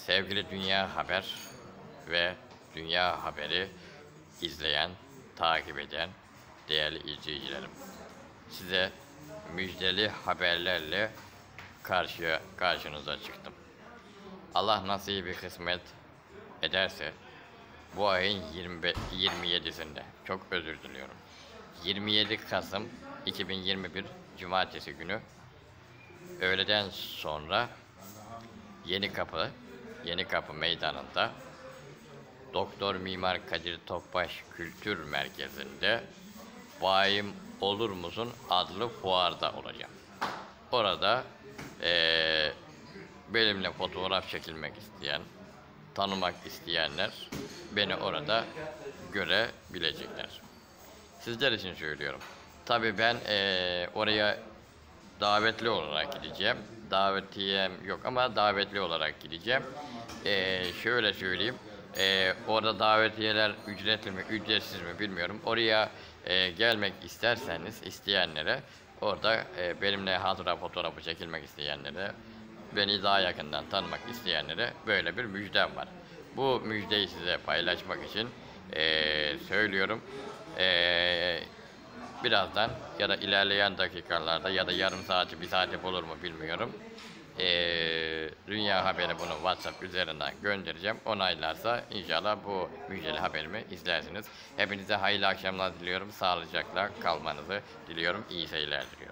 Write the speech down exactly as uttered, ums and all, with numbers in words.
Sevgili Dünya Haber ve Dünya Haber'i izleyen, takip eden değerli izleyicilerim. Size müjdeli haberlerle karşıya, karşınıza çıktım. Allah nasibi kısmet ederse bu ayın yirmi yedisinde, çok özür diliyorum, yirmi yedi Kasım iki bin yirmi bir Cumartesi günü öğleden sonra Yenikapı Yenikapı Meydanı'nda Doktor Mimar Kadir Topbaş Kültür Merkezi'nde Bayim Olur Musun adlı fuarda olacağım. Orada ee, benimle fotoğraf çekilmek isteyen, tanımak isteyenler beni orada görebilecekler. Sizler için söylüyorum. Tabii ben ee, oraya davetli olarak gideceğim. Davetiyem yok ama davetli olarak gideceğim. Ee, şöyle söyleyeyim. Ee, orada davetiyeler ücretli mi, ücretsiz mi bilmiyorum. Oraya e, gelmek isterseniz isteyenlere, orada e, benimle hatıra fotoğrafı çekilmek isteyenlere, beni daha yakından tanımak isteyenlere böyle bir müjdem var. Bu müjdeyi size paylaşmak için e, söylüyorum. E, birazdan ya da ilerleyen dakikalarda ya da yarım saati, bir saati olur mu bilmiyorum. Ee, Dünya Haberi bunu WhatsApp üzerinden göndereceğim. Onaylarsa inşallah bu müjdeli haberimi izlersiniz. Hepinize hayırlı akşamlar diliyorum. Sağlıcakla kalmanızı diliyorum. İyi seyirler diliyorum.